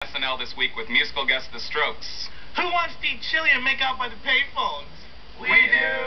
SNL this week with musical guest The Strokes. Who wants to eat chili and make out by the payphones? We do!